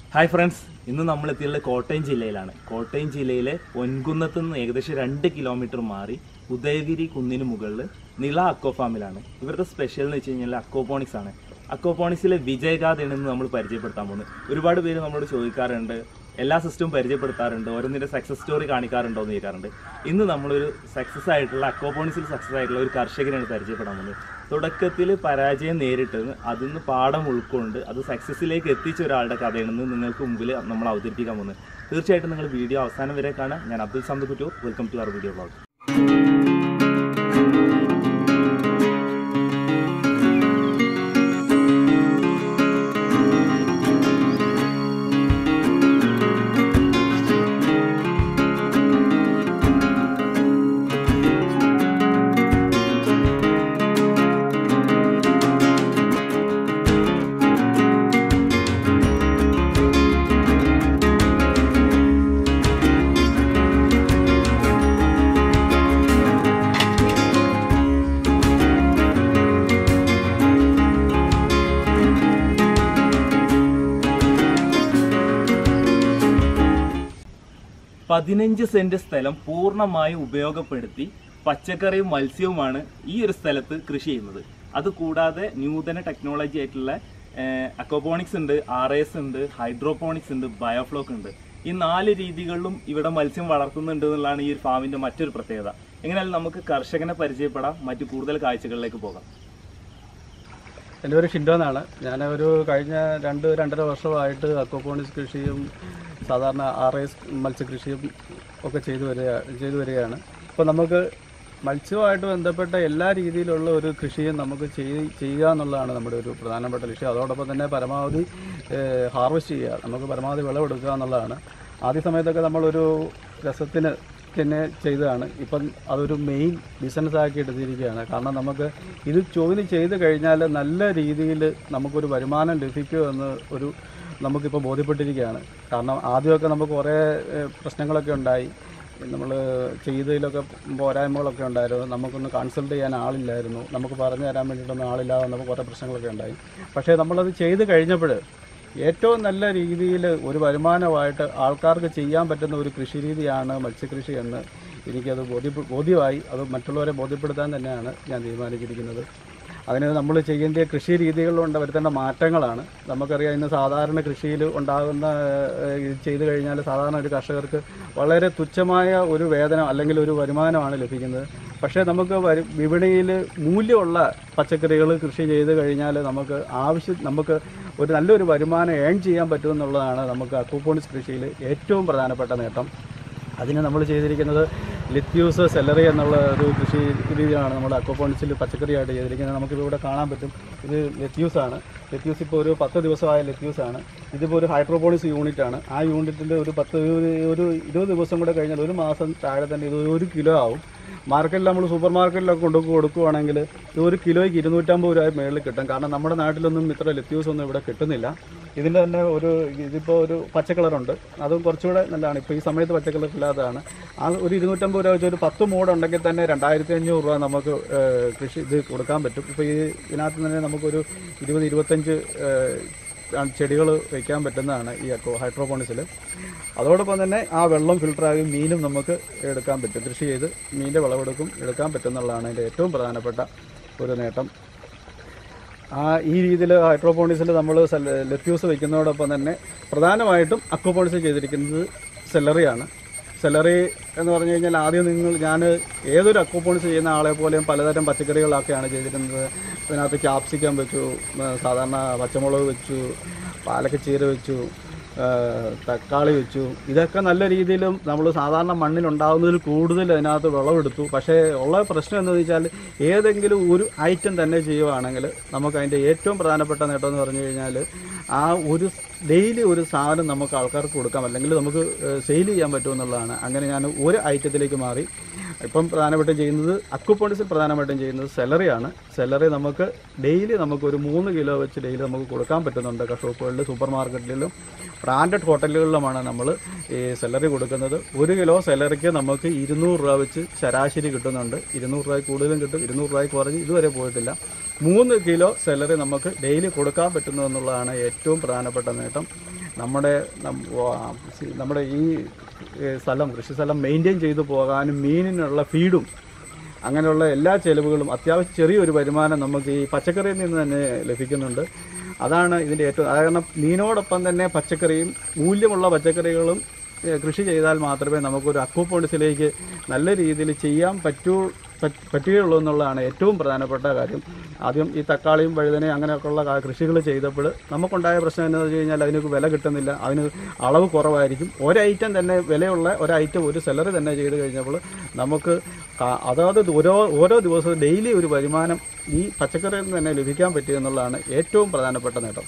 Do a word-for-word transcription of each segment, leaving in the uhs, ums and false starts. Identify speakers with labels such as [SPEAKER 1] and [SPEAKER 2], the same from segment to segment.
[SPEAKER 1] Hi friends, ഇന്ന് നമ്മൾ എത്തിയത് കോട്ടയം ജില്ലയിലാണ്. കോട്ടയം ജില്ലയിലെ പൊൻകുന്നത്ത് നിന്ന് ഏകദേശം രണ്ട് കിലോമീറ്റർ മാറി ഉദയഗിരി കുന്നിന് മുകളിൽ നില അക്വ ഫാമിലാണ്. ഇവരുടെ സ്പെഷ്യൽ എന്ന് വെച്ച് കഴിഞ്ഞാൽ അക്വാപോണിക്സ് ആണ്. അക്വാപോണിക്സിലെ വിജയഗാഥയാണ് നമ്മൾ പരിചയപ്പെടുത്താൻ പോകുന്നത്. ഒരുപാട് പേര് നമ്മളോട് ചോദിക്കാറുണ്ട്, എല്ലാ സിസ്റ്റവും പരിചയപ്പെടുത്താറുണ്ട്, ഓരോന്നിൻ്റെ സക്സസ് സ്റ്റോറി കാണിക്കാറുണ്ടോ എന്ന് ചോദിക്കാറുണ്ട്. ഇന്ന് നമ്മളൊരു സക്സസ് ആയിട്ടുള്ള അക്വാപോണിക്സിൽ സക്സസ് ആയിട്ടുള്ള ഒരു കർഷകനാണ് പരിചയപ്പെടാൻ പോകുന്നത്. തുടക്കത്തിൽ പരാജയം നേരിട്ട് അതിൽ നിന്ന് പാഠം ഉൾക്കൊണ്ട് അത് സക്സസ്സിലേക്ക് എത്തിച്ച ഒരാളുടെ കഥയാണെന്ന് നിങ്ങൾക്ക് മുമ്പിൽ നമ്മൾ അവതരിപ്പിക്കാൻ പോകുന്നത്. തീർച്ചയായിട്ടും നിങ്ങൾ വീഡിയോ അവസാനം വരെ കാണാം. ഞാൻ Abdul Samad Kuttoor. Welcome to our video vlog. പതിനഞ്ച് സെന്റ് സ്ഥലം പൂർണ്ണമായി ഉപയോഗപ്പെടുത്തി പച്ചക്കറിയും മത്സ്യവുമാണ് ഈ ഒരു സ്ഥലത്ത് കൃഷി ചെയ്യുന്നത്. അതുകൂടാതെ നൂതന ടെക്നോളജി ആയിട്ടുള്ള അക്വാപോണിക്സ് ഉണ്ട്, ആർ എസ് ഉണ്ട്, ഹൈഡ്രോപോണിക്സ് ഉണ്ട്, ബയോഫ്ലോക്ക് ഉണ്ട്. ഈ നാല് രീതികളിലും ഇവിടെ മത്സ്യം വളർത്തുന്നുണ്ട് എന്നുള്ളതാണ് ഈ ഒരു ഫാമിന്റെ മറ്റൊരു പ്രത്യേകത. എങ്ങനെയാലും നമുക്ക് കർഷകനെ പരിചയപ്പെടാം, മറ്റു കൂടുതൽ കാഴ്ചകളിലേക്ക് പോകാം.
[SPEAKER 2] എൻ്റെ പേര് ഷിൻഡോ എന്നാണ്. ഞാൻ ഒരു കഴിഞ്ഞ രണ്ട് രണ്ടര വർഷമായിട്ട് അക്വാപോണിക്സ് കൃഷിയും സാധാരണ ആർ എസ് മത്സ്യകൃഷിയും ഒക്കെ ചെയ്തു വരിക ചെയ്തു വരികയാണ്. അപ്പോൾ നമുക്ക് മത്സ്യവുമായിട്ട് ബന്ധപ്പെട്ട എല്ലാ രീതിയിലുള്ള ഒരു കൃഷിയും നമുക്ക് ചെയ് ചെയ്യുക എന്നുള്ളതാണ് നമ്മുടെ ഒരു പ്രധാനപ്പെട്ട ലക്ഷ്യം. അതോടൊപ്പം തന്നെ പരമാവധി ഹാർവെസ്റ്റ് ചെയ്യുക, നമുക്ക് പരമാവധി വിളവെടുക്കുക എന്നുള്ളതാണ്. ആദ്യ സമയത്തൊക്കെ നമ്മളൊരു രസത്തിന് തന്നെ ചെയ്തതാണ്. ഇപ്പം അതൊരു മെയിൻ ബിസിനസ്സാക്കി എടുത്തിരിക്കുകയാണ്. കാരണം നമുക്ക് ഇത് ജോലി ചെയ്ത് കഴിഞ്ഞാൽ നല്ല രീതിയിൽ നമുക്കൊരു വരുമാനം ലഭിക്കുമെന്ന് ഒരു നമുക്കിപ്പോൾ ബോധ്യപ്പെട്ടിരിക്കുകയാണ്. കാരണം ആദ്യമൊക്കെ നമുക്ക് കുറേ പ്രശ്നങ്ങളൊക്കെ ഉണ്ടായി, നമ്മൾ ചെയ്തതിലൊക്കെ പോരായ്മകളൊക്കെ ഉണ്ടായിരുന്നു, നമുക്കൊന്ന് കൺസൾട്ട് ചെയ്യാൻ ആളില്ലായിരുന്നു, നമുക്ക് പറഞ്ഞു തരാൻ വേണ്ടിയിട്ടൊന്നും ആളില്ലാതെ നമുക്ക് കുറേ പ്രശ്നങ്ങളൊക്കെ ഉണ്ടായി. പക്ഷേ നമ്മളത് ചെയ്ത് കഴിഞ്ഞപ്പോൾ ഏറ്റവും നല്ല രീതിയിൽ ഒരു വരുമാനമായിട്ട് ആൾക്കാർക്ക് ചെയ്യാൻ പറ്റുന്ന ഒരു കൃഷി രീതിയാണ് മത്സ്യകൃഷി എന്ന് എനിക്കത് ബോധ്യ ബോധ്യമായി. അത് മറ്റുള്ളവരെ ബോധ്യപ്പെടുത്താൻ തന്നെയാണ് ഞാൻ തീരുമാനിച്ചിരിക്കുന്നത്. അതിന് നമ്മൾ ചെയ്യേണ്ട കൃഷി രീതികളിലുണ്ട് വരുത്തേണ്ട മാറ്റങ്ങളാണ്. നമുക്കറിയാം, ഇന്ന് സാധാരണ കൃഷിയിൽ ഉണ്ടാകുന്ന ചെയ്തു കഴിഞ്ഞാൽ സാധാരണ ഒരു കർഷകർക്ക് വളരെ തുച്ഛമായ ഒരു വേതനം അല്ലെങ്കിൽ ഒരു വരുമാനമാണ് ലഭിക്കുന്നത്. പക്ഷേ നമുക്ക് വരി വിപണിയിൽ മൂല്യമുള്ള പച്ചക്കറികൾ കൃഷി ചെയ്ത് കഴിഞ്ഞാൽ നമുക്ക് ആവശ്യം നമുക്ക് ഒരു നല്ലൊരു വരുമാനം ഏൺ ചെയ്യാൻ പറ്റുമെന്നുള്ളതാണ് നമുക്ക് അക്വാപോണിക്സ് കൃഷിയിൽ ഏറ്റവും പ്രധാനപ്പെട്ട നേട്ടം. അതിന് നമ്മൾ ചെയ്തിരിക്കുന്നത് ലെറ്റ്യൂസ്, സെല്ലറി എന്നുള്ള ഒരു കൃഷി രീതിയാണ് നമ്മൾ അക്വാപോണിക്സിൽ പച്ചക്കറിയായിട്ട് ചെയ്തിരിക്കുന്നത്. നമുക്കിപ്പോൾ ഇവിടെ കാണാൻ പറ്റും, ഇത് ലെറ്റ്യൂസാണ്. ലെറ്റ്യൂസ് ഇപ്പോൾ ഒരു പത്ത് ദിവസമായ ലെറ്റ്യൂസാണ്. ഇതിപ്പോൾ ഒരു ഹൈഡ്രോപോണിക്സ് യൂണിറ്റാണ്. ആ യൂണിറ്റിൻ്റെ ഒരു പത്ത് ഒരു ഇരുപത് ദിവസം കൂടെ കഴിഞ്ഞാൽ ഒരു മാസം താഴെ തന്നെ ഇത് ഒരു കിലോ ആവും. മാർക്കറ്റിൽ നമ്മൾ സൂപ്പർ മാർക്കറ്റിലൊക്കെ കൊണ്ടു കൊടുക്കുകയാണെങ്കിൽ ഇത് ഒരു കിലോയ്ക്ക് ഇരുന്നൂറ്റമ്പത് രൂപ മേളിൽ കിട്ടും. കാരണം നമ്മുടെ നാട്ടിലൊന്നും ഇത്ര ലെറ്റ്യൂസ് ഒന്നും ഇവിടെ കിട്ടുന്നില്ല. ഇതിൻ്റെ തന്നെ ഒരു ഇതിപ്പോൾ ഒരു പച്ചക്കളറുണ്ട്, അതും കുറച്ചുകൂടെ നല്ലതാണ്. ഇപ്പോൾ ഈ സമയത്ത് പച്ചക്കളർ ഇല്ലാത്തതാണ്. ആ ഒരു ഇരുന്നൂറ്റമ്പത് രൂപ വെച്ച് ഒരു പത്ത് മൂടുണ്ടെങ്കിൽ തന്നെ രണ്ടായിരത്തി അഞ്ഞൂറ് രൂപ നമുക്ക് കൃഷി ഇത് കൊടുക്കാൻ പറ്റും. ഇപ്പോൾ ഈ ഇതിനകത്ത് തന്നെ നമുക്കൊരു ഇരുപത് ഇരുപത്തഞ്ച് ചെടികൾ വയ്ക്കാൻ പറ്റുന്നതാണ് ഈ അക്വ ഹൈഡ്രോപോണിക്സിൽ. അതോടൊപ്പം തന്നെ ആ വെള്ളം ഫിൽട്ടറാകും, മീനും നമുക്ക് എടുക്കാൻ പറ്റും. കൃഷി ചെയ്ത് മീനിൻ്റെ വിളവെടുക്കും എടുക്കാൻ പറ്റുന്നുള്ളതാണ് അതിൻ്റെ ഏറ്റവും പ്രധാനപ്പെട്ട ഒരു നേട്ടം. ആ ഈ രീതിയിൽ ഹൈഡ്രോപോണിക്സിൽ നമ്മൾ ലെറ്റ്യൂസ് വയ്ക്കുന്നതോടൊപ്പം തന്നെ പ്രധാനമായിട്ടും അക്വാപോണിക്സ് ചെയ്തിരിക്കുന്നത് സെല്ലറിയാണ്. സെല്ലറി എന്ന് പറഞ്ഞു കഴിഞ്ഞാൽ ആദ്യം നിങ്ങൾ ഞാൻ ഏതൊരു അക്വാപോണിക്സ് ചെയ്യുന്ന ആളെ പോലെയും പലതരം പച്ചക്കറികളൊക്കെയാണ് ചെയ്തിരുന്നത്. അതിനകത്ത് ക്യാപ്സിക്കം വെച്ചു, സാധാരണ പച്ചമുളക് വെച്ചു, പാലക്കച്ചീര വെച്ചു, തക്കാളി വെച്ചു. ഇതൊക്കെ നല്ല രീതിയിലും നമ്മൾ സാധാരണ മണ്ണിലുണ്ടാകുന്നതിൽ കൂടുതൽ അതിനകത്ത് വിളവെടുത്തു. പക്ഷേ ഉള്ള പ്രശ്നം എന്താണെന്ന് വെച്ചാൽ ഏതെങ്കിലും ഒരു ഐറ്റം തന്നെ ചെയ്യുകയാണെങ്കിൽ നമുക്ക് അതിൻ്റെ ഏറ്റവും പ്രധാനപ്പെട്ട നേട്ടം എന്ന് പറഞ്ഞു കഴിഞ്ഞാൽ ആ ഒരു ഡെയിലി ഒരു സാധനം നമുക്ക് ആൾക്കാർക്ക് കൊടുക്കാം, അല്ലെങ്കിൽ നമുക്ക് സെയിൽ ചെയ്യാൻ പറ്റുമെന്നുള്ളതാണ്. അങ്ങനെ ഞാൻ ഒരു ഐറ്റത്തിലേക്ക് മാറി. ഇപ്പം പ്രധാനമായിട്ടും ചെയ്യുന്നത് അക്വാപോണിക്സിൽ പ്രധാനമായിട്ടും ചെയ്യുന്നത് സെല്ലറിയാണ്. സെല്ലറി നമുക്ക് ഡെയിലി നമുക്കൊരു മൂന്ന് കിലോ വെച്ച് ഡെയിലി നമുക്ക് കൊടുക്കാൻ പറ്റുന്നുണ്ട്. ഷോപ്പുകളിൽ, സൂപ്പർ മാർക്കറ്റിലും ബ്രാൻഡഡ് ഹോട്ടലുകളിലുമാണ് നമ്മൾ ഈ സെല്ലറി കൊടുക്കുന്നത്. ഒരു കിലോ സെല്ലറിക്ക് നമുക്ക് ഇരുന്നൂറ് രൂപ വെച്ച് ശരാശരി കിട്ടുന്നുണ്ട്. ഇരുന്നൂറ് രൂപ കൂടുതലും കിട്ടും, ഇരുന്നൂറ് രൂപ കുറഞ്ഞ് ഇതുവരെ പോയിട്ടില്ല. മൂന്ന് കിലോ സെലറി നമുക്ക് ഡെയിലി കൊടുക്കാൻ പറ്റുന്നു എന്നുള്ളതാണ് ഏറ്റവും പ്രധാനപ്പെട്ട നേട്ടം. നമ്മുടെ നമ്മുടെ ഈ സ്ഥലം കൃഷി സ്ഥലം മെയിൻറ്റെയിൻ ചെയ്തു പോകാനും മീനിനുള്ള ഫീഡും അങ്ങനെയുള്ള എല്ലാ ചിലവുകളും അത്യാവശ്യം ചെറിയൊരു വരുമാനം നമുക്ക് ഈ പച്ചക്കറിയിൽ നിന്ന് തന്നെ ലഭിക്കുന്നുണ്ട്. അതാണ് ഇതിൻ്റെ ഏറ്റവും കാരണം മീനോടൊപ്പം തന്നെ പച്ചക്കറിയും മൂല്യമുള്ള പച്ചക്കറികളും കൃഷി ചെയ്താൽ മാത്രമേ നമുക്കൊരു അക്വാപോണിക്സിലേക്ക് നല്ല രീതിയിൽ ചെയ്യാൻ പറ്റൂ പറ്റുകയുള്ളൂ എന്നുള്ളതാണ് ഏറ്റവും പ്രധാനപ്പെട്ട കാര്യം. ആദ്യം ഈ തക്കാളിയും വഴുതനയും അങ്ങനെയൊക്കെയുള്ള കൃഷികൾ ചെയ്തപ്പോൾ നമുക്കുണ്ടായ പ്രശ്നം എന്താണെന്ന് വെച്ച് കഴിഞ്ഞാൽ അതിന് വില കിട്ടുന്നില്ല, അതിന് അളവ് കുറവായിരിക്കും. ഒരൈറ്റം തന്നെ വിലയുള്ള ഒരൈറ്റം ഒരു സെലറി തന്നെ ചെയ്ത് കഴിഞ്ഞപ്പോൾ നമുക്ക് അതായത് ഓരോ ഓരോ ദിവസവും ഡെയിലി ഒരു വരുമാനം ഈ പച്ചക്കറിയിൽ നിന്ന് തന്നെ ലഭിക്കാൻ പറ്റിയെന്നുള്ളതാണ് ഏറ്റവും പ്രധാനപ്പെട്ട നേട്ടം.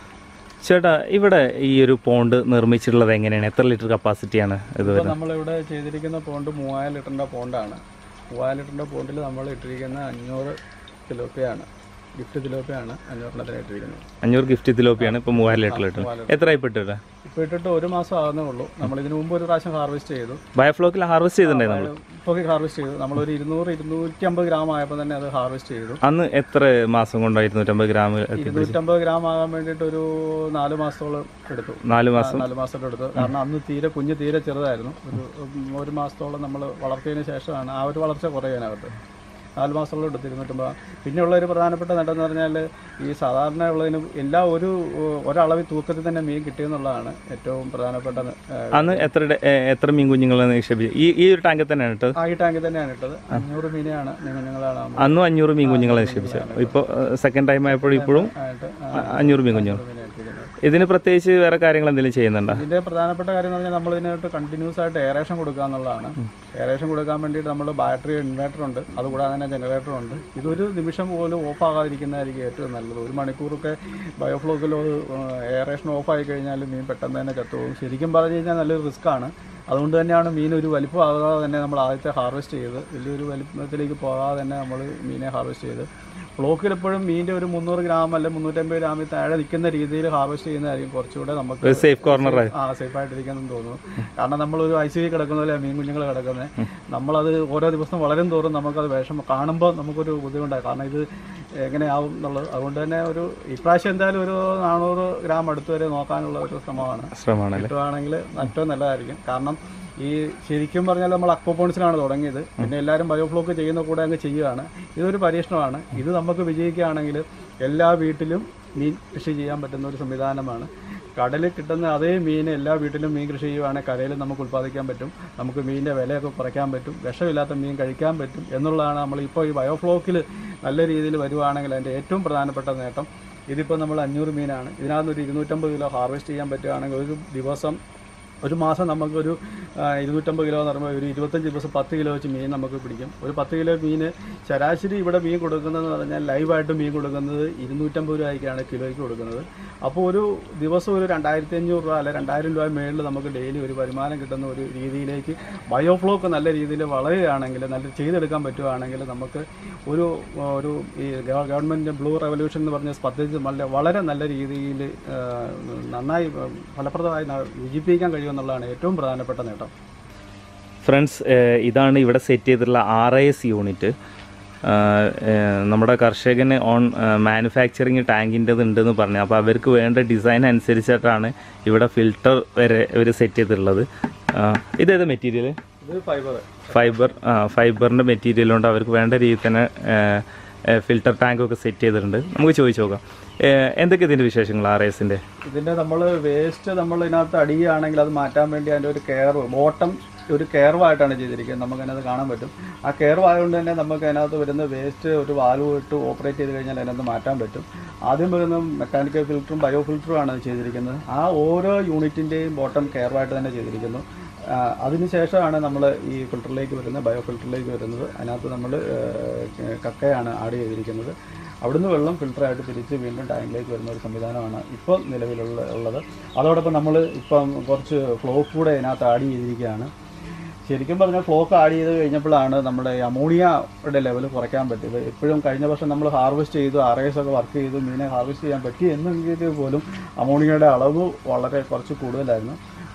[SPEAKER 1] ചേട്ടാ, ഇവിടെ ഈ ഒരു പോണ്ട് നിർമ്മിച്ചിട്ടുള്ളത് എങ്ങനെയാണ്? എത്ര ലിറ്റർ കപ്പാസിറ്റിയാണ് ഇത്?
[SPEAKER 2] നമ്മളിവിടെ ചെയ്തിരിക്കുന്ന പോണ്ട് മൂവായിരം ലിറ്ററിൻ്റെ പോണ്ടാണ്. മൂവായിരം ലിറ്ററിൻ്റെ പോണ്ടിൽ നമ്മൾ ഇട്ടിരിക്കുന്ന അഞ്ഞൂറ് തിലോപ്പിയാണ്, ഗിഫ്റ്റ് തിലോപ്പിയാണ് അഞ്ഞൂറിനത്തിന് ഇട്ടിരിക്കുന്നത്.
[SPEAKER 1] അഞ്ഞൂറ് ഗിഫ്റ്റ് തിലോപ്പിയാണ് ഇപ്പോൾ മൂവായിരം ലിറ്റർ ഇട്ടത്. എത്രയായി ഇട്ടിട്ട്?
[SPEAKER 2] ഇപ്പോൾ ഇട്ടിട്ട് ഒരു മാസം ആകുന്നേ ഉള്ളൂ. നമ്മൾ ഇതിന് മുമ്പ് ഒരു പ്രാവശ്യം ഹാർവെസ്റ്റ് ചെയ്തു.
[SPEAKER 1] ബയോഫ്ലോക്കിൽ ഹാർവെസ്റ്റ് ചെയ്തിട്ടുണ്ടായിരുന്നു.
[SPEAKER 2] ഇപ്പോൾ ഹാർവെസ്റ്റ് ചെയ്തു. നമ്മളൊരു ഇരുന്നൂറ് ഇരുന്നൂറ്റി അമ്പത് ഗ്രാം ആയപ്പോൾ തന്നെ അത് ഹാർവെസ്റ്റ് ചെയ്തു.
[SPEAKER 1] അന്ന് എത്ര മാസം കൊണ്ടാണ് ഇരുന്നൂറ്റമ്പത് ഗ്രാം?
[SPEAKER 2] ഇരുന്നൂറ്റമ്പത് ഗ്രാം ആകാൻ വേണ്ടിയിട്ട് ഒരു നാല് മാസത്തോളം എടുത്തു.
[SPEAKER 1] നാല് മാസം
[SPEAKER 2] നാല് മാസത്തോളം എടുത്തു. കാരണം അന്ന് തീരെ കുഞ്ഞ് തീരെ ചെറുതായിരുന്നു. ഒരു ഒരു മാസത്തോളം നമ്മൾ വളർത്തിയതിന് ശേഷമാണ് ആ ഒരു വളർച്ച കുറയാനകത്ത് നാല് മാസത്തോളം എടുത്ത് ഇരുന്നൂറ്റമ്പത്. പിന്നെയുള്ള ഒരു പ്രധാനപ്പെട്ട നേട്ടം എന്ന് പറഞ്ഞാൽ ഈ സാധാരണ ഉള്ളതിന് എല്ലാ ഒരു ഒരളവിൽ തൂക്കത്തിൽ തന്നെ മീൻ കിട്ടിയെന്നുള്ളതാണ് ഏറ്റവും പ്രധാനപ്പെട്ട.
[SPEAKER 1] അന്ന് എത്ര എത്ര മീൻ കുഞ്ഞുങ്ങളെ നിക്ഷേപിച്ചു? ഈ ഈ ഒരു ടാങ്കിൽ തന്നെയാണ് ഇട്ടത്?
[SPEAKER 2] ആ ഈ ടാങ്കിൽ തന്നെയാണ് ഇട്ടത്. അഞ്ഞൂറ് മീനെയാണ് മീൻ കുഞ്ഞുങ്ങളാണ്.
[SPEAKER 1] അന്നും അഞ്ഞൂറ് മീൻ കുഞ്ഞുങ്ങളെ നിക്ഷേപിച്ചത്. ഇപ്പോൾ സെക്കൻഡ് ടൈം ആയപ്പോഴും ഇപ്പോഴും അഞ്ഞൂറ് മീൻ കുഞ്ഞുങ്ങൾ. ഇതിന് പ്രത്യേകിച്ച് വേറെ കാര്യങ്ങൾ എന്തെങ്കിലും ചെയ്യുന്നുണ്ടോ? ഇതിന്റെ
[SPEAKER 2] പ്രധാനപ്പെട്ട കാര്യം എന്ന് പറഞ്ഞാൽ നമ്മൾ ഇതിനായിട്ട് കണ്ടിന്യൂസ് ആയിട്ട് എയറേഷൻ കൊടുക്കുക എന്നുള്ളതാണ്. എയറേഷൻ കൊടുക്കാൻ വേണ്ടിയിട്ട് നമ്മൾ ബാറ്ററി ഇൻവേർട്ടർ ഉണ്ട്, അതുകൂടാതെ തന്നെ ജനറേറ്റർ ഉണ്ട്. ഇതൊരു നിമിഷം പോലും ഓഫ് ആകാതിരിക്കുന്നതായിരിക്കും ഏറ്റവും നല്ലത്. ഒരു മണിക്കൂറൊക്കെ ബയോഫ്ലോക്കിൽ എയറേഷൻ ഓഫ് ആയി കഴിഞ്ഞാൽ മീൻ പെട്ടെന്ന് തന്നെ ചത്തുപോകും. ശരിക്കും പറഞ്ഞു കഴിഞ്ഞാൽ നല്ലൊരു റിസ്ക്കാണ്. അതുകൊണ്ട് തന്നെയാണ് മീൻ ഒരു വലിപ്പമാകാതെ തന്നെ നമ്മൾ ആദ്യത്തെ ഹാർവെസ്റ്റ് ചെയ്ത് വലിയൊരു വലിപ്പത്തിലേക്ക് പോകാതെ തന്നെ നമ്മൾ മീനെ ഹാർവെസ്റ്റ് ചെയ്ത് ഫ്ലോക്കിൽ എപ്പോഴും മീനിൻ്റെ ഒരു മുന്നൂറ് ഗ്രാം അല്ലെ മുന്നൂറ്റമ്പത് ഗ്രാമിൽ താഴെ നിൽക്കുന്ന രീതിയിൽ ഹാർവെസ്റ്റ് ചെയ്യുന്നതായിരിക്കും കുറച്ചുകൂടെ നമുക്ക്
[SPEAKER 1] സേഫ് കോർണർ
[SPEAKER 2] ആ സേഫ് ആയിട്ടിരിക്കുമെന്ന് തോന്നുന്നു. കാരണം നമ്മളൊരു ഐ സി വി കിടക്കുന്ന പോലെ മീൻ കുഞ്ഞുങ്ങൾ കിടക്കുന്നത്. നമ്മളത് ഓരോ ദിവസം വളരും തോറും നമുക്കത് വിഷമം കാണുമ്പോൾ നമുക്കൊരു ബുദ്ധിമുട്ടാണ്. കാരണം ഇത് എങ്ങനെയാവും എന്നുള്ളത്. അതുകൊണ്ട് തന്നെ ഒരു ഇപ്രാവശ്യം എന്തായാലും ഒരു നാനൂറ് ഗ്രാം അടുത്ത് വരെ നോക്കാനുള്ള ഒരു ശ്രമമാണ് ശ്രമമാണ് കിട്ടുവാണെങ്കിൽ ഏറ്റവും നല്ലതായിരിക്കും. കാരണം ഈ ശരിക്കും പറഞ്ഞാൽ നമ്മൾ അക്വാപോണിക്സിലാണ് തുടങ്ങിയത്. പിന്നെ എല്ലാവരും ബയോഫ്ലോക്ക് ചെയ്യുന്ന കൂടെ അങ്ങ് ചെയ്യുകയാണ്. ഇതൊരു പരീക്ഷണമാണ്. ഇത് നമുക്ക് വിജയിക്കുകയാണെങ്കിൽ എല്ലാ വീട്ടിലും മീൻ കൃഷി ചെയ്യാൻ പറ്റുന്ന ഒരു സംവിധാനമാണ്. കടലിൽ കിട്ടുന്ന അതേ മീൻ എല്ലാ വീട്ടിലും മീൻ കൃഷി ചെയ്യുവാണെങ്കിൽ കരയിൽ നമുക്ക് ഉൽപ്പാദിക്കാൻ പറ്റും. നമുക്ക് മീനിൻ്റെ വിലയൊക്കെ കുറയ്ക്കാൻ പറ്റും. വിഷമില്ലാത്ത മീൻ കഴിക്കാൻ പറ്റും എന്നുള്ളതാണ് നമ്മൾ ഇപ്പോൾ ഈ ബയോഫ്ലോക്കിൽ നല്ല രീതിയിൽ വരുവാണെങ്കിൽ അതിൻ്റെ ഏറ്റവും പ്രധാനപ്പെട്ട നേട്ടം. ഇതിപ്പോൾ നമ്മൾ അഞ്ഞൂറ് മീനാണ്. ഇതിനകത്ത് ഒരു ഇരുന്നൂറ്റമ്പത് കിലോ ഹാർവെസ്റ്റ് ചെയ്യാൻ പറ്റുകയാണെങ്കിൽ ഒരു ദിവസം ഒരു മാസം നമുക്കൊരു ഇരുന്നൂറ്റമ്പത് കിലോ എന്ന് പറയുമ്പോൾ ഒരു ഇരുപത്തഞ്ച് ദിവസം പത്ത് കിലോ വെച്ച് മീൻ നമുക്ക് പിടിക്കും. ഒരു പത്ത് കിലോ മീൻ ശരാശരി ഇവിടെ മീൻ കൊടുക്കുന്നതെന്ന് പറഞ്ഞാൽ ലൈവായിട്ട് മീൻ കൊടുക്കുന്നത് ഇരുന്നൂറ്റമ്പത് രൂപയ്ക്കാണ് കിലോയ്ക്ക് കൊടുക്കുന്നത്. അപ്പോൾ ഒരു ദിവസം ഒരു രണ്ടായിരത്തി അഞ്ഞൂറ് രൂപ അല്ലെ രണ്ടായിരം രൂപ മേളിൽ നമുക്ക് ഡെയിലി ഒരു വരുമാനം കിട്ടുന്ന ഒരു രീതിയിലേക്ക് ബയോഫ്ലോക്ക് നല്ല രീതിയിൽ വളരുകയാണെങ്കിൽ നല്ല ചെയ്തെടുക്കാൻ പറ്റുകയാണെങ്കിൽ നമുക്ക് ഒരു ഒരു ഈ ഗവൺമെൻറ് ബ്ലൂ റെവല്യൂഷൻ എന്ന് പറഞ്ഞ പദ്ധതി വളരെ നല്ല രീതിയിൽ നന്നായി ഫലപ്രദമായി വിജയിപ്പിക്കാൻ കഴിയും എന്നുള്ളതാണ് ഏറ്റവും പ്രധാനപ്പെട്ട നേട്ടം.
[SPEAKER 1] ഫ്രണ്ട്സ്, ഇതാണ് ഇവിടെ സെറ്റ് ചെയ്തിട്ടുള്ള ആർ എ എസ് യൂണിറ്റ്. നമ്മുടെ കർഷകന് ഓൺ മാനുഫാക്ചറിങ് ടാങ്കിൻ്റെത് ഉണ്ടെന്ന് പറഞ്ഞു. അപ്പോൾ അവർക്ക് വേണ്ട ഡിസൈൻ അനുസരിച്ചിട്ടാണ് ഇവിടെ ഫിൽട്ടർ വരെ ഇവർ സെറ്റ് ചെയ്തിട്ടുള്ളത്. ഇതേത് മെറ്റീരിയൽ?
[SPEAKER 2] ഫൈബർ
[SPEAKER 1] ഫൈബർ ഫൈബറിൻ്റെ മെറ്റീരിയൽ കൊണ്ട് അവർക്ക് വേണ്ട രീതിയിൽ തന്നെ ഫിൽട്ടർ ടാങ്കൊക്കെ സെറ്റ് ചെയ്തിട്ടുണ്ട്. നമുക്ക് ചോദിച്ചു നോക്കാം എന്തൊക്കെ ഇതിൻ്റെ വിശേഷങ്ങൾ ആർ എസിൻ്റെ.
[SPEAKER 2] ഇതിൻ്റെ നമ്മൾ വേസ്റ്റ് നമ്മൾ ഇതിനകത്ത് അടിയുകയാണെങ്കിൽ അത് മാറ്റാൻ വേണ്ടി അതിൻ്റെ ഒരു കെയർവ് ബോട്ടം ഒരു കെയർവായിട്ടാണ് ചെയ്തിരിക്കുന്നത്. നമുക്ക് അതിനകത്ത് കാണാൻ പറ്റും. ആ കെയർവായതുകൊണ്ട് തന്നെ നമുക്ക് അതിനകത്ത് വരുന്ന വേസ്റ്റ് ഒരു വാൽവ് ഇട്ട് ഓപ്പറേറ്റ് ചെയ്ത് കഴിഞ്ഞാൽ അതിനകത്ത് മാറ്റാൻ പറ്റും. ആദ്യം വരുന്ന മെക്കാനിക്കൽ ഫിൽറ്ററും ബയോ ഫിൽറ്ററുമാണ് ചെയ്തിരിക്കുന്നത്. ആ ഓരോ യൂണിറ്റിൻ്റെയും ബോട്ടം കെയർവായിട്ട് തന്നെ ചെയ്തിരിക്കുന്നു. അതിനുശേഷമാണ് നമ്മൾ ഈ ഫിൽറ്ററിലേക്ക് വരുന്നത്, ബയോ ഫിൽറ്ററിലേക്ക് വരുന്നത്. അതിനകത്ത് നമ്മൾ കക്കയാണ് ആഡ് ചെയ്തിരിക്കുന്നത്. അവിടുന്ന് വെള്ളം ഫിൽറ്ററായിട്ട് തിരിച്ച് വീണ്ടും ടാങ്കിലേക്ക് വരുന്ന ഒരു സംവിധാനമാണ് ഇപ്പോൾ നിലവിലുള്ള ഉള്ളത്. അതോടൊപ്പം നമ്മൾ ഇപ്പം കുറച്ച് ഫ്ലോക്ക് കൂടെ അതിനകത്ത് ആഡ് ചെയ്തിരിക്കുകയാണ്. ശരിക്കും പറഞ്ഞാൽ ഫ്ലോക്ക് ആഡ് ചെയ്ത് കഴിഞ്ഞപ്പോഴാണ് നമ്മുടെ അമോണിയയുടെ ലെവൽ കുറയ്ക്കാൻ പറ്റിയത്. എപ്പോഴും കഴിഞ്ഞ വർഷം നമ്മൾ ഹാർവെസ്റ്റ് ചെയ്തു, ആർ എസ് ഒക്കെ വർക്ക് ചെയ്തു, മീനെ ഹാർവെസ്റ്റ് ചെയ്യാൻ പറ്റി എന്നെങ്കിൽ പോലും അമോണിയയുടെ അളവ് വളരെ കുറച്ച് കൂടുതലായിരുന്നു.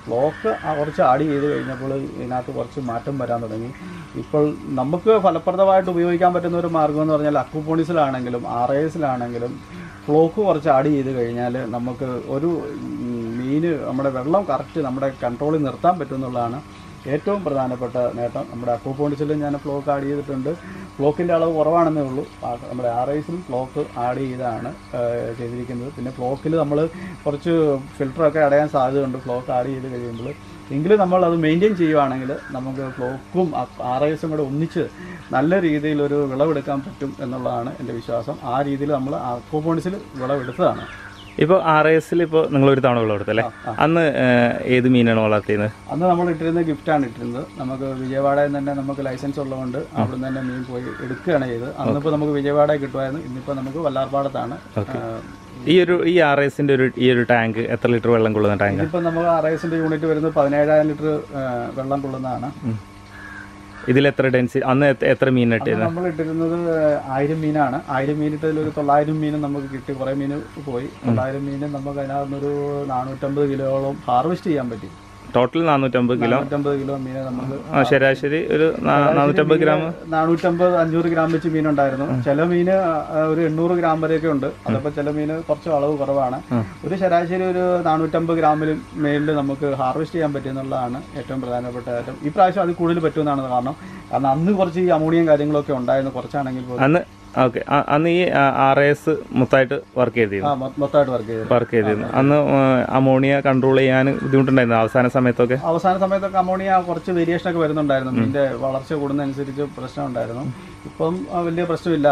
[SPEAKER 2] ഫ്ലോക്ക് കുറച്ച് ആഡ് ചെയ്ത് കഴിഞ്ഞപ്പോൾ ഇതിനകത്ത് കുറച്ച് മാറ്റം വരാൻ തുടങ്ങി. ഇപ്പോൾ നമുക്ക് ഫലപ്രദമായിട്ട് ഉപയോഗിക്കാൻ പറ്റുന്ന ഒരു മാർഗ്ഗം എന്ന് പറഞ്ഞാൽ അക്വാപോണിക്സിലാണെങ്കിലും ആർ എ എസിലാണെങ്കിലും ഫ്ലോക്ക് കുറച്ച് ആഡ് ചെയ്ത് കഴിഞ്ഞാൽ നമുക്ക് ഒരു മീൻ നമ്മുടെ വെള്ളം കറക്റ്റ് നമ്മുടെ കൺട്രോളിൽ നിർത്താൻ പറ്റും എന്നുള്ളതാണ് ഏറ്റവും പ്രധാനപ്പെട്ട നേട്ടം. നമ്മുടെ അക്വാപോണിക്സിലും ഞാൻ ഫ്ലോക്ക് ആഡ് ചെയ്തിട്ടുണ്ട്. ഫ്ലോക്കിൻ്റെ അളവ് കുറവാണെന്നേ ഉള്ളൂ. നമ്മുടെ ആർ ഐസിലും ഫ്ലോക്ക് ആഡ് ചെയ്താണ് ചെയ്തിരിക്കുന്നത്. പിന്നെ ഫ്ലോക്കിൽ നമ്മൾ കുറച്ച് ഫിൽറ്ററൊക്കെ അടയാൻ സാധ്യതയുണ്ട് ഫ്ലോക്ക് ആഡ് ചെയ്ത് കഴിയുമ്പോൾ. എങ്കിലും നമ്മൾ അത് മെയിൻറ്റെയിൻ ചെയ്യുവാണെങ്കിൽ നമുക്ക് ഫ്ലോക്കും ആർ ഐസും കൂടെ ഒന്നിച്ച് നല്ല രീതിയിലൊരു വിളവെടുക്കാൻ പറ്റും എന്നുള്ളതാണ് എൻ്റെ വിശ്വാസം. ആ രീതിയിൽ നമ്മൾ അക്വാപോണിക്സിൽ വിളവെടുത്തതാണ്.
[SPEAKER 1] ഇപ്പോൾ ആർ എസിൽ ഇപ്പോൾ നിങ്ങളൊരു തവണ വിളവെടുത്തല്ലേ? അന്ന് ഏത് മീനാണ് വളർത്തിയത്?
[SPEAKER 2] അന്ന് നമ്മൾ ഇട്ടിരുന്നത് ഗിഫ്റ്റാണ് ഇട്ടിരുന്നത്. നമുക്ക് വിജയവാഡയിൽ തന്നെ നമുക്ക് ലൈസൻസ് ഉള്ളതുകൊണ്ട് അവിടെ നിന്ന് തന്നെ മീൻ പോയി എടുക്കുകയാണ് ചെയ്തത്. അന്നിപ്പോൾ നമുക്ക് വിജയവാഡയിൽ കിട്ടുമായിരുന്നു. ഇന്നിപ്പോൾ നമുക്ക് വല്ലാർപാടത്താണ്.
[SPEAKER 1] ഈ ഒരു ഈ ആർ എസിൻ്റെ ഒരു ഈ ഒരു ടാങ്ക് എത്ര ലിറ്റർ വെള്ളം കൊള്ളുന്ന ടാങ്ക്?
[SPEAKER 2] ഇപ്പോൾ നമുക്ക് ആർ എസിൻ്റെ യൂണിറ്റ് വരുന്നത് പതിനേഴായിരം ലിറ്റർ വെള്ളം കൊള്ളുന്നതാണ്.
[SPEAKER 1] ഇതിൽ എത്ര ഡെൻസി അന്ന് എത്ര മീൻ ഇട്ടിരുന്നത്?
[SPEAKER 2] നമ്മൾ ഇട്ടിരുന്നത് ആയിരം മീനാണ്. ആയിരം മീൻ ഇട്ടതിൽ ഒരു തൊള്ളായിരം മീനും നമുക്ക് കിട്ടി. കുറേ മീൻ പോയി. തൊള്ളായിരം മീനും നമുക്ക് അതിനകത്തൊരു നാനൂറ്റമ്പത് കിലോയോളം ഹാർവെസ്റ്റ് ചെയ്യാൻ പറ്റി.
[SPEAKER 1] ടോട്ടൽ നാനൂറ്റമ്പത് കിലോ
[SPEAKER 2] നാനൂറ്റമ്പത് കിലോ മീനെ നമുക്ക്
[SPEAKER 1] ശരാശരി ഒരു നാനൂറ്റമ്പത് ഗ്രാം
[SPEAKER 2] നാനൂറ്റമ്പത് അഞ്ഞൂറ് ഗ്രാം വെച്ച് മീനുണ്ടായിരുന്നു. ചില മീന് ഒരു എണ്ണൂറ് ഗ്രാം വരെയൊക്കെ ഉണ്ട്. അതപ്പോൾ ചില മീന് കുറച്ച് അളവ് കുറവാണ്. ഒരു ശരാശരി ഒരു നാനൂറ്റമ്പത് ഗ്രാമിലും മേലിൽ നമുക്ക് ഹാർവെസ്റ്റ് ചെയ്യാൻ പറ്റുമെന്നുള്ളതാണ് ഏറ്റവും പ്രധാനപ്പെട്ട കാര്യം. ഈ പ്രാവശ്യം അത് കൂടുതൽ പറ്റുമെന്നാണ് കാരണം കാരണം അന്ന് കുറച്ച് ഈ അമോണിയം കാര്യങ്ങളൊക്കെ ഉണ്ടായിരുന്നു. കുറച്ചാണെങ്കിൽ പോലും
[SPEAKER 1] ഓക്കെ. അന്ന് ഈ ആർ എസ് മൊത്തമായിട്ട് വർക്ക് ചെയ്തിരുന്നു
[SPEAKER 2] മൊത്തമായിട്ട് വർക്ക് ചെയ്തു
[SPEAKER 1] വർക്ക് ചെയ്തിരുന്നു അന്ന് അമോണിയ കൺട്രോൾ ചെയ്യാൻ ബുദ്ധിമുട്ടുണ്ടായിരുന്നു അവസാന സമയത്തൊക്കെ?
[SPEAKER 2] അവസാന സമയത്തൊക്കെ അമോണിയ കുറച്ച് വേരിയേഷൻ ഒക്കെ വരുന്നുണ്ടായിരുന്നു. മീനിന്റെ വളർച്ച കൂടുന്നതനുസരിച്ച് പ്രശ്നം ഉണ്ടായിരുന്നു. ഇപ്പം വലിയ പ്രശ്നമില്ല.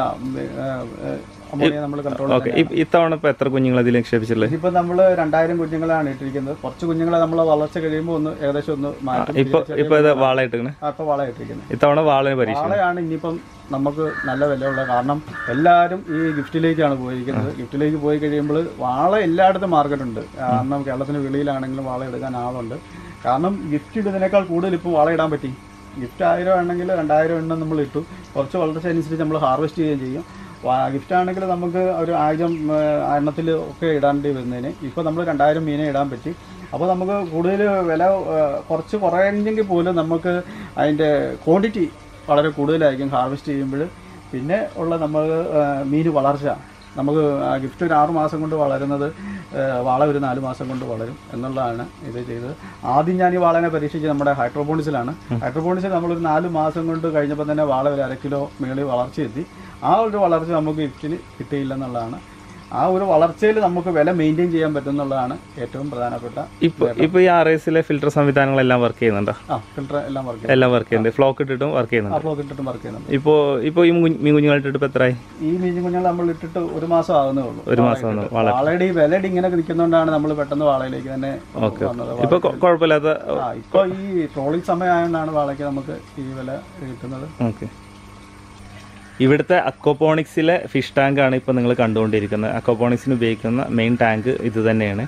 [SPEAKER 2] അമോണിയ നമ്മൾ കൺട്രോൾ.
[SPEAKER 1] ഇത്തവണ ഇപ്പൊ എത്ര കുഞ്ഞുങ്ങൾ അതിൽ നിക്ഷേപിച്ചിട്ടുള്ളത്?
[SPEAKER 2] ഇപ്പൊ നമ്മള് രണ്ടായിരം കുഞ്ഞുങ്ങളാണ് ഇട്ടിരിക്കുന്നത്. കുറച്ച് കുഞ്ഞുങ്ങളെ നമ്മൾ വളർച്ച കഴിയുമ്പോൾ ഒന്ന് ഏകദേശം ഒന്ന് മാറ്റും.
[SPEAKER 1] ഇപ്പൊ ഇപ്പൊ വാള ഇട്ടിരിക്കുന്നത്
[SPEAKER 2] ഇപ്പൊ വാള ഇട്ടിരിക്കുന്നത്
[SPEAKER 1] ഇത്തവണ വാള പരീക്ഷ
[SPEAKER 2] വാളയാണ് ഇനിയിപ്പം നമുക്ക് നല്ല വിലയുള്ള. കാരണം എല്ലാവരും ഈ ഗിഫ്റ്റിലേക്കാണ് പോയിരിക്കുന്നത്. ഗിഫ്റ്റിലേക്ക് പോയി കഴിയുമ്പോൾ വാള എല്ലായിടത്തും മാർക്കറ്റ് ഉണ്ട്. കാരണം കേരളത്തിന് വെളിയിലാണെങ്കിലും വാള എടുക്കാൻ ആളുണ്ട്. കാരണം ഗിഫ്റ്റ് ഇടുന്നതിനേക്കാൾ കൂടുതൽ ഇപ്പോൾ വാള ഇടാൻ പറ്റി. ഗിഫ്റ്റ് ആയിരം ആണെങ്കിൽ രണ്ടായിരം എണ്ണം നമ്മൾ ഇട്ടു. കുറച്ച് വളർച്ച അനുസരിച്ച് നമ്മൾ ഹാർവെസ്റ്റ് ചെയ്യുകയും ചെയ്യും. ഗിഫ്റ്റ് ആണെങ്കിൽ നമുക്ക് ഒരു ആയിരം എണ്ണത്തിൽ ഒക്കെ ഇടാണ്ടി വരുന്നതിന് ഇപ്പോൾ നമ്മൾ രണ്ടായിരം മീനെ ഇടാൻ പറ്റി. അപ്പോൾ നമുക്ക് കൂടുതൽ വില കുറച്ച് കുറയെങ്കിൽ പോലും നമുക്ക് അതിൻ്റെ ക്വാണ്ടിറ്റി വളരെ കൂടുതലായിരിക്കും ഹാർവെസ്റ്റ് ചെയ്യുമ്പോൾ. പിന്നെ ഉള്ള നമ്മൾ മീൻ വളർച്ച നമുക്ക് ഗിഫ്റ്റ് ഒരു ആറ് മാസം കൊണ്ട് വളരുന്നത് വാള ഒരു നാല് മാസം കൊണ്ട് വളരും എന്നുള്ളതാണ് ഇത് ചെയ്തത്. ആദ്യം ഞാൻ ഈ വാളനെ പരീക്ഷിച്ച് നമ്മുടെ ഹൈഡ്രോപോണിക്സിലാണ്. ഹൈഡ്രോപോണിക്സിൽ നമ്മളൊരു നാല് മാസം കൊണ്ട് കഴിഞ്ഞപ്പോൾ തന്നെ വാള ഒരു അര കിലോ മേളിൽ വളർച്ചയെത്തി. ആ ഒരു വളർച്ച നമുക്ക് ഗിഫ്റ്റിന് കിട്ടിയില്ലെന്നുള്ളതാണ്. ആ ഒരു വളർച്ചയിൽ നമുക്ക് വില മെയിൻറ്റെയിൻ ചെയ്യാൻ പറ്റുന്നുള്ളതാണ് ഏറ്റവും പ്രധാനപ്പെട്ട.
[SPEAKER 1] ഇപ്പോൾ ഇപ്പോൾ ഈ ആർ എസിലെ ഫിൽറ്റർ സംവിധാനങ്ങളെല്ലാം വർക്ക് ചെയ്യുന്നുണ്ടോ?
[SPEAKER 2] ആ ഫിൽറ്റർ എല്ലാം വർക്ക്
[SPEAKER 1] എല്ലാം വർക്ക് ചെയ്യുന്നുണ്ട്. ഫ്ലോക്ക് ഇട്ടിട്ടും വർക്ക് ചെയ്യുന്നുണ്ട്.
[SPEAKER 2] ഫ്ലോക്ക് ഇട്ടിട്ടും വർക്ക് ചെയ്യുന്നുണ്ട്.
[SPEAKER 1] ഇപ്പോൾ ഇപ്പോൾ ഈ മീൻ കുഞ്ഞുങ്ങൾ ഇട്ടിട്ട് ഇപ്പോൾ എത്രയായി?
[SPEAKER 2] ഈ മീൻ കുഞ്ഞുങ്ങൾ നമ്മൾ ഇട്ടിട്ട് ഒരു മാസം ആകുന്നേ ഉള്ളൂ.
[SPEAKER 1] ഒരു മാസം ആകുന്നു.
[SPEAKER 2] വാളയുടെ ഈ വില ഇങ്ങനെ നിൽക്കുന്നതുകൊണ്ടാണ് നമ്മൾ പെട്ടെന്ന് വാളയിലേക്ക് തന്നെ വന്നത്.
[SPEAKER 1] ഇപ്പോൾ കുഴപ്പമില്ലാത്ത
[SPEAKER 2] ഇപ്പോൾ ഈ ട്രോളിംഗ് സമയമായതുകൊണ്ടാണ് വാളയ്ക്ക് നമുക്ക് ഈ വില കിട്ടുന്നത്.
[SPEAKER 1] ഓക്കെ. ഇവിടുത്തെ അക്വാപോണിക്സിലെ ഫിഷ് ടാങ്കാണ് ഇപ്പോൾ നിങ്ങൾ കണ്ടുകൊണ്ടിരിക്കുന്നത്. അക്വാപോണിക്സിന് ഉപയോഗിക്കുന്ന മെയിൻ ടാങ്ക് ഇത് തന്നെയാണ്.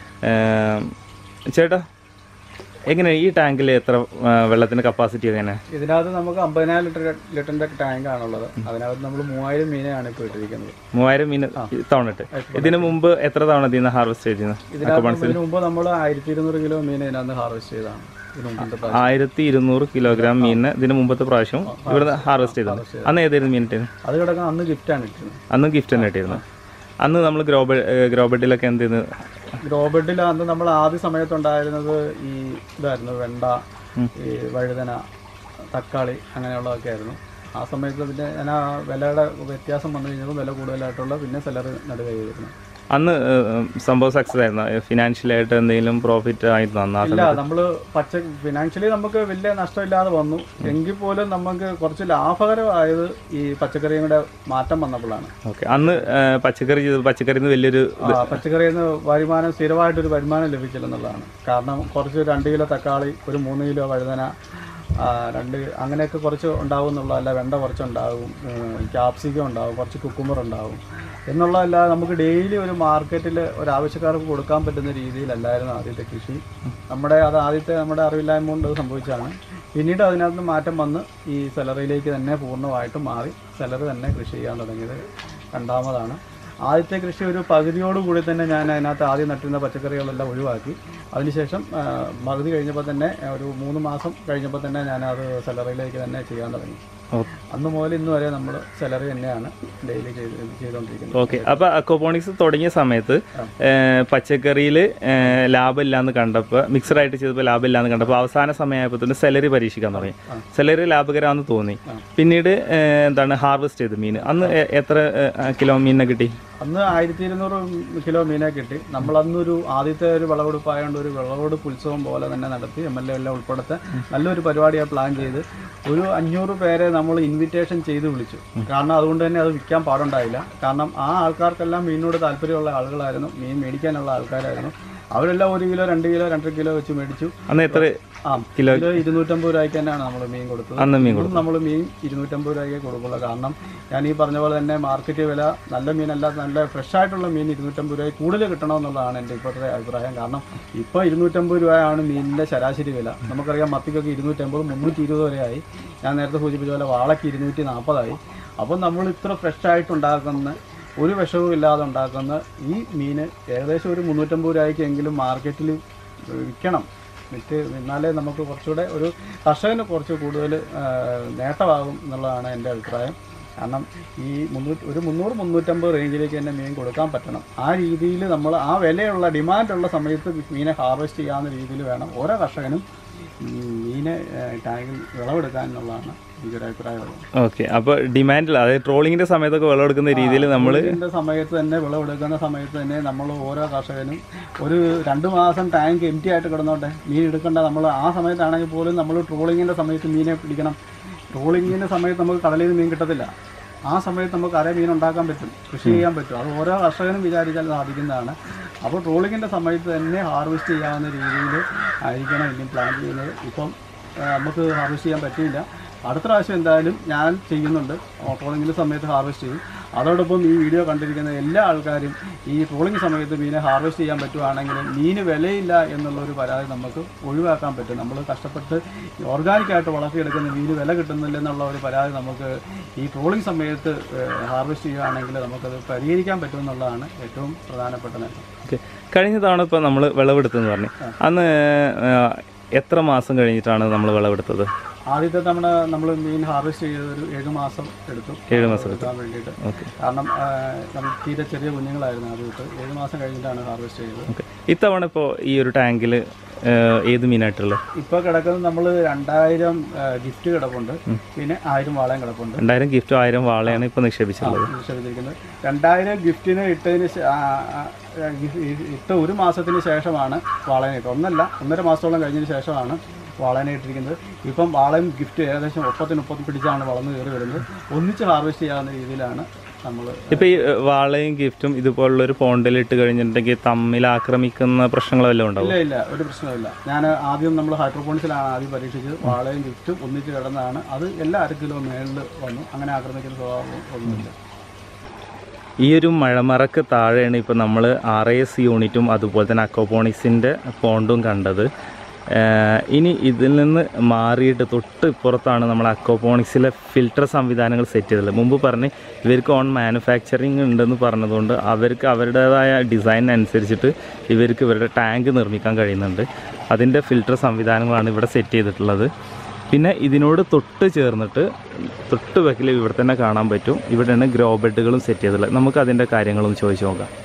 [SPEAKER 1] ചേട്ടാ, എങ്ങനെയാണ് ഈ ടാങ്കിൽ എത്ര വെള്ളത്തിൻ്റെ കപ്പാസിറ്റി? എങ്ങനെ?
[SPEAKER 2] ഇതിനകത്ത് നമുക്ക് അമ്പതിനായിരം ലിറ്റർ ലിറ്ററിൻ്റെ ടാങ്കാണുള്ളത്. അതിനകത്ത് നമ്മൾ മൂവായിരം മീനെയാണ് ഇപ്പോൾ ഇട്ടിരിക്കുന്നത്.
[SPEAKER 1] മൂവായിരം മീൻ തവണ ഇട്ട്. ഇതിന് മുമ്പ് എത്ര തവണ ഇതിൽ നിന്ന് ഹാർവെസ്റ്റ് ചെയ്തിരുന്നു?
[SPEAKER 2] ഇതിന് മുമ്പ് നമ്മൾ ആയിരത്തി ഇരുന്നൂറ് കിലോ മീൻ ഇതിനകത്ത് ഹാർവെസ്റ്റ് ചെയ്തതാണ്.
[SPEAKER 1] ആയിരത്തി ഇരുന്നൂറ് കിലോഗ്രാം മീനിന് ഇതിന് മുമ്പത്തെ പ്രാവശ്യം ഇവിടെ ഹാർവെസ്റ്റ് ചെയ്തത്. അന്ന് ഏതായിരുന്നു മീൻ ഇട്ടിരുന്നത്?
[SPEAKER 2] അത് കിടക്കാൻ അന്ന് ഗിഫ്റ്റാണ് ഇട്ടിരുന്നത്.
[SPEAKER 1] അന്ന് ഗിഫ്റ്റ് തന്നെ ഇട്ടിരുന്നു. അന്ന് നമ്മൾ ഗ്രോബെ ഗ്രോബെഡിലൊക്കെ എന്ത് ചെയ്യുന്നത്?
[SPEAKER 2] ഗ്രോബെഡിൽ അന്ന് നമ്മൾ ആദ്യ സമയത്തുണ്ടായിരുന്നത് ഈ ഇതായിരുന്നു, വെണ്ട, ഈ വഴുതന, തക്കാളി അങ്ങനെയുള്ളതൊക്കെ ആയിരുന്നു. ആ സമയത്ത് പിന്നെ ഞാൻ ആ വിലയുടെ വ്യത്യാസം വന്നു കഴിഞ്ഞപ്പോൾ വില കൂടുതലായിട്ടുള്ള പിന്നെ സെലർ നടുക ചെയ്തിരുന്നു.
[SPEAKER 1] അന്ന് സംഭവം സക്സസ് ആയിരുന്നു? ഫിനാൻഷ്യലായിട്ട് എന്തെങ്കിലും പ്രോഫിറ്റ് ആയിരുന്നു?
[SPEAKER 2] ഇല്ല, നമ്മൾ പച്ച ഫിനാൻഷ്യലി നമുക്ക് വലിയ നഷ്ടമില്ലാതെ വന്നു. എങ്കിൽ പോലും നമുക്ക് കുറച്ച് ലാഭകരമായത് ഈ പച്ചക്കറിയുടെ മാറ്റം വന്നപ്പോഴാണ്.
[SPEAKER 1] ഓക്കെ. അന്ന് പച്ചക്കറി പച്ചക്കറിയിൽ നിന്ന് വലിയൊരു
[SPEAKER 2] പച്ചക്കറിയിൽ നിന്ന് വരുമാനം സ്ഥിരമായിട്ടൊരു വരുമാനം ലഭിച്ചില്ലെന്നുള്ളതാണ്. കാരണം കുറച്ച് രണ്ട് കിലോ തക്കാളി, ഒരു മൂന്ന് കിലോ വഴുതന, രണ്ട് അങ്ങനെയൊക്കെ കുറച്ച് ഉണ്ടാവും എന്നുള്ളതല്ല. വെണ്ട കുറച്ചുണ്ടാകും, ക്യാപ്സിക്കം ഉണ്ടാകും, കുറച്ച് കുക്കുമ്പർ ഉണ്ടാകും എന്നുള്ളതല്ലാതെ നമുക്ക് ഡെയിലി ഒരു മാർക്കറ്റിൽ ഒരു ആവശ്യക്കാർക്ക് കൊടുക്കാൻ പറ്റുന്ന രീതിയിലല്ലായിരുന്നു ആദ്യത്തെ കൃഷി. നമ്മുടെ അത് ആദ്യത്തെ നമ്മുടെ അറിവില്ലായ്മ കൊണ്ട് സംഭവിച്ചാണ്. പിന്നീട് അതിനകത്ത് മാറ്റം വന്ന് ഈ സെലറിയിലേക്ക് തന്നെ പൂർണ്ണമായിട്ടും മാറി സെലറി തന്നെ കൃഷി ചെയ്യാൻ തുടങ്ങിയത് രണ്ടാമതാണ്. ആദ്യത്തെ കൃഷി ഒരു പകുതിയോടുകൂടി തന്നെ ഞാൻ അതിനകത്ത് ആദ്യം നട്ടിരുന്ന പച്ചക്കറികളെല്ലാം ഒഴിവാക്കി. അതിനുശേഷം പകുതി കഴിഞ്ഞപ്പോൾ തന്നെ ഒരു മൂന്ന് മാസം കഴിഞ്ഞപ്പോൾ തന്നെ ഞാനത് സെലറിയിലേക്ക് തന്നെ ചെയ്യാൻ തുടങ്ങി. അന്ന് മുതൽ ഇന്ന് വരെ നമ്മൾ സെലറി തന്നെയാണ് ഡെയിലി ചെയ്ത് ചെയ്തുകൊണ്ടിരിക്കുന്നത്.
[SPEAKER 1] ഓക്കെ. അപ്പോൾ അക്വാപോണിക്സ് തുടങ്ങിയ സമയത്ത് പച്ചക്കറിയിൽ ലാഭമില്ലാന്ന് കണ്ടപ്പോൾ, മിക്സഡായിട്ട് ചെയ്തപ്പോൾ ലാഭമില്ലാന്ന് കണ്ടപ്പോൾ അവസാന സമയമായപ്പോൾ തന്നെ സെലറി പരീക്ഷിക്കാൻ തുടങ്ങി. സെലറി ലാഭകരമാണെന്ന് തോന്നി. പിന്നീട് എന്താണ് ഹാർവെസ്റ്റ് ചെയ്ത് മീൻ അന്ന് എത്ര കിലോ മീനിനെ കിട്ടി?
[SPEAKER 2] അന്ന് ആയിരത്തി ഇരുന്നൂറ് കിലോ മീനെ കിട്ടി. നമ്മളന്നൊരു ആദ്യത്തെ ഒരു വിളവെടുപ്പായതുകൊണ്ട് ഒരു വിളവെടുപ്പ് ഉത്സവം പോലെ തന്നെ നടത്തി. എം എൽ എ എല്ലാം ഉൾപ്പെടുത്ത നല്ലൊരു പരിപാടിയാണ് പ്ലാൻ ചെയ്ത് ഒരു അഞ്ഞൂറ് പേരെ നമ്മൾ ഇൻവിറ്റേഷൻ ചെയ്ത് വിളിച്ചു. കാരണം അതുകൊണ്ട് തന്നെ അത് വിൽക്കാൻ പാടുണ്ടായില്ല. കാരണം ആ ആൾക്കാർക്കെല്ലാം മീനിനോട് താല്പര്യമുള്ള ആളുകളായിരുന്നു, മീൻ മേടിക്കാനുള്ള ആൾക്കാരായിരുന്നു. അവരെല്ലാം ഒരു കിലോ രണ്ട് കിലോ രണ്ടര കിലോ വെച്ച് മേടിച്ചു.
[SPEAKER 1] അന്ന് എത്ര
[SPEAKER 2] ആ കിലോ ഇരുന്നൂറ്റമ്പത് രൂപയ്ക്ക് തന്നെയാണ് നമ്മൾ മീൻ കൊടുത്തത്. നമ്മൾ മീൻ ഇരുന്നൂറ്റമ്പത് രൂപയ്ക്ക് കൊടുക്കുള്ളൂ. കാരണം ഞാൻ ഈ പറഞ്ഞ പോലെ തന്നെ മാർക്കറ്റ് വില നല്ല മീനല്ല, നല്ല ഫ്രഷ് ആയിട്ടുള്ള മീൻ ഇരുന്നൂറ്റമ്പത് രൂപ കൂടുതൽ കിട്ടണമെന്നുള്ളതാണ് എൻ്റെ ഇപ്പോഴത്തെ അഭിപ്രായം. കാരണം ഇപ്പോൾ ഇരുന്നൂറ്റമ്പത് രൂപയാണ് മീനിൻ്റെ ശരാശരി വില. നമുക്കറിയാം മത്തിക്കൊക്കെ ഇരുന്നൂറ്റമ്പത് മുന്നൂറ്റി ഇരുപത് വരെയായി. ഞാൻ നേരത്തെ സൂചിപ്പിച്ച പോലെ വാളയ്ക്ക് ഇരുന്നൂറ്റി നാൽപ്പതായി. അപ്പോൾ നമ്മൾ ഇത്ര ഫ്രഷ് ആയിട്ടുണ്ടാക്കുന്ന ഒരു വിഷവും ഇല്ലാതെ ഉണ്ടാക്കുന്ന ഈ മീൻ ഏകദേശം ഒരു മുന്നൂറ്റമ്പത് രൂപയ്ക്കെങ്കിലും മാർക്കറ്റിൽ വിൽക്കണം. വിറ്റ് എന്നാലേ നമുക്ക് കുറച്ചുകൂടെ ഒരു കർഷകന് കുറച്ച് കൂടുതൽ നേട്ടമാകും എന്നുള്ളതാണ് എൻ്റെ അഭിപ്രായം. കാരണം ഈ മുന്നൂറ്റി ഒരു മുന്നൂറ് മുന്നൂറ്റമ്പത് റേഞ്ചിലേക്ക് തന്നെ മീൻ കൊടുക്കാൻ പറ്റണം. ആ രീതിയിൽ നമ്മൾ ആ വിലയുള്ള ഡിമാൻഡുള്ള സമയത്ത് മീനെ ഹാർവെസ്റ്റ് ചെയ്യാവുന്ന രീതിയിൽ വേണം ഓരോ കർഷകനും മീനെ ടാങ്കിൽ വിളവെടുക്കാൻ എന്നുള്ളതാണ് എനിക്കൊരു അഭിപ്രായമുള്ളത്.
[SPEAKER 1] ഓക്കെ. അപ്പോൾ ഡിമാൻഡിൽ അതായത് ട്രോളിങ്ങിൻ്റെ സമയത്തൊക്കെ വിളവെടുക്കുന്ന രീതിയിൽ നമ്മൾ
[SPEAKER 2] ഇതിൻ്റെ സമയത്ത് തന്നെ വിളവെടുക്കുന്ന സമയത്ത് തന്നെ നമ്മൾ ഓരോ കർഷകനും ഒരു രണ്ട് മാസം ടാങ്ക് എം ടി ആയിട്ട് കിടന്നോട്ടെ, മീൻ എടുക്കേണ്ട. നമ്മൾ ആ സമയത്താണെങ്കിൽ പോലും നമ്മൾ ട്രോളിങ്ങിൻ്റെ സമയത്ത് മീനെ പിടിക്കണം. ട്രോളിങ്ങിൻ്റെ സമയത്ത് നമുക്ക് കടലിൽ നിന്ന് മീൻ കിട്ടത്തില്ല. ആ സമയത്ത് നമുക്ക് അര മീൻ ഉണ്ടാക്കാൻ പറ്റും, കൃഷി ചെയ്യാൻ പറ്റും. അത് ഓരോ കർഷകനും വിചാരിച്ചാൽ സാധിക്കുന്നതാണ്. അപ്പോൾ ട്രോളിങ്ങിൻ്റെ സമയത്ത് തന്നെ ഹാർവെസ്റ്റ് ചെയ്യാവുന്ന രീതിയിൽ ആയിരിക്കണം ഇനി പ്ലാൻ ചെയ്യുന്നത്. ഇപ്പം നമുക്ക് ഹാർവെസ്റ്റ് ചെയ്യാൻ പറ്റിയില്ല. അടുത്ത പ്രാവശ്യം എന്തായാലും ഞാൻ ചെയ്യുന്നുണ്ട്. ട്രോളിങ്ങിൻ്റെ സമയത്ത് ഹാർവെസ്റ്റ് ചെയ്യും. അതോടൊപ്പം ഈ വീഡിയോ കണ്ടിരിക്കുന്ന എല്ലാ ആൾക്കാരും ഈ ട്രോളിങ് സമയത്ത് മീനെ ഹാർവെസ്റ്റ് ചെയ്യാൻ പറ്റുവാണെങ്കിൽ മീന് വിലയില്ല എന്നുള്ളൊരു പരാതി നമുക്ക് ഒഴിവാക്കാൻ പറ്റും. നമ്മൾ കഷ്ടപ്പെട്ട് ഓർഗാനിക്കായിട്ട് വളർത്തിയെടുക്കുന്ന മീന് വില കിട്ടുന്നില്ല എന്നുള്ള ഒരു പരാതി നമുക്ക് ഈ ട്രോളിങ് സമയത്ത് ഹാർവെസ്റ്റ് ചെയ്യുകയാണെങ്കിൽ നമുക്കത് പരിഹരിക്കാൻ പറ്റുമെന്നുള്ളതാണ് ഏറ്റവും പ്രധാനപ്പെട്ട നേട്ടം.
[SPEAKER 1] ഓക്കെ. കഴിഞ്ഞ തവണ ഇപ്പോൾ നമ്മൾ വിളവെടുത്തെന്ന് പറഞ്ഞു, അന്ന് എത്ര മാസം കഴിഞ്ഞിട്ടാണ് നമ്മൾ വിളവെടുത്തത്?
[SPEAKER 2] ആദ്യത്തെ തവണ നമ്മൾ മീൻ ഹാർവെസ്റ്റ് ചെയ്തത് ഒരു ഏഴ് മാസം എടുത്തു
[SPEAKER 1] ഏഴ് മാസം
[SPEAKER 2] എടുക്കാൻ വേണ്ടിയിട്ട്. കാരണം നമുക്ക് തീരെ ചെറിയ കുഞ്ഞുങ്ങളായിരുന്നു ആദ്യത്തെ. ഏഴ് മാസം കഴിഞ്ഞിട്ടാണ് ഹാർവെസ്റ്റ് ചെയ്തത്.
[SPEAKER 1] ഓക്കെ. ഇത്തവണ ഇപ്പോൾ ഈ ഒരു ടാങ്കിൽ ഏത് മീനായിട്ടുള്ളത്?
[SPEAKER 2] ഇപ്പോൾ കിടക്കുന്നത് നമ്മൾ രണ്ടായിരം ഗിഫ്റ്റ് കിടപ്പുണ്ട്, പിന്നെ ആയിരം വാളയും കിടപ്പുണ്ട്.
[SPEAKER 1] രണ്ടായിരം ഗിഫ്റ്റും ആയിരം വാളയാണ് ഇപ്പോൾ നിക്ഷേപിച്ചിട്ടുള്ളത്.
[SPEAKER 2] നിക്ഷേപിച്ചിരിക്കുന്നത് രണ്ടായിരം ഗിഫ്റ്റിന് ഇട്ടതിന് ഇട്ട ഒരു മാസത്തിന് ശേഷമാണ് വാളയം ഇട്ടത്. ഒന്നല്ല, ഒന്നര മാസത്തോളം കഴിഞ്ഞതിന് ശേഷമാണ് വാളനെ ഇട്ടിരിക്കുന്നത്. ഇപ്പം വാളയും ഗിഫ്റ്റ് ഏകദേശം ഒപ്പത്തിന് ഒപ്പത്തിന് പിടിച്ചാണ് വളർന്ന് കയറി വരുന്നത്. ഒന്നിച്ച് ഹാർവെസ്റ്റ് ചെയ്യാവുന്ന രീതിയിലാണ് നമ്മൾ.
[SPEAKER 1] ഇപ്പോൾ ഈ വാളയും ഗിഫ്റ്റും ഇതുപോലുള്ള ഒരു പോണ്ടിൽ ഇട്ട് കഴിഞ്ഞിട്ടുണ്ടെങ്കിൽ തമ്മിൽ ആക്രമിക്കുന്ന പ്രശ്നങ്ങൾ വല്ലതും ഉണ്ടാവും?
[SPEAKER 2] ഇല്ല ഇല്ല, ഒരു പ്രശ്നമില്ല. ഞാൻ ആദ്യം നമ്മൾ ഹൈഡ്രോപോണിക്സിലാണ് ആദ്യം പരീക്ഷിച്ചത്. വാളയും ഗിഫ്റ്റും ഒന്നിച്ച് കിടന്നതാണ്. അത് എല്ലാ അര കിലോ മേളിൽ വന്നു. അങ്ങനെ ആക്രമിക്കുന്ന സ്വഭാവം ഒന്നുമില്ല.
[SPEAKER 1] ഈ ഒരു മഴമറക്ക് താഴെയാണ് ഇപ്പോൾ നമ്മൾ ആർ എ എസ് യൂണിറ്റും അതുപോലെ തന്നെ അക്വാപോണിക്സിൻ്റെ പോണ്ടും കണ്ടത്. ഇനി ഇതിൽ നിന്ന് മാറിയിട്ട് തൊട്ട് ഇപ്പുറത്താണ് നമ്മൾ അക്വാപോണിക്സിലെ ഫിൽട്ടർ സംവിധാനങ്ങൾ സെറ്റ് ചെയ്തത്. മുമ്പ് പറഞ്ഞ് ഇവർക്ക് ഓൺ മാനുഫാക്ചറിങ് ഉണ്ടെന്ന് പറഞ്ഞതുകൊണ്ട് അവർക്ക് അവരുടേതായ ഡിസൈൻ അനുസരിച്ചിട്ട് ഇവർക്ക് ഇവരുടെ ടാങ്ക് നിർമ്മിക്കാൻ കഴിയുന്നുണ്ട്. അതിൻ്റെ ഫിൽട്ടർ സംവിധാനങ്ങളാണ് ഇവിടെ സെറ്റ് ചെയ്തിട്ടുള്ളത്. പിന്നെ ഇതിനോട് തൊട്ട് ചേർന്നിട്ട് തൊട്ട് വെക്കിൽ ഇവിടെ തന്നെ കാണാൻ പറ്റും. ഇവിടെയാണ് ഗ്രോ ബെഡുകളും സെറ്റ് ചെയ്തിട്ടുള്ളത്. നമുക്ക് അതിൻ്റെ കാര്യങ്ങളൊന്ന് ചോദിച്ചു നോക്കാം.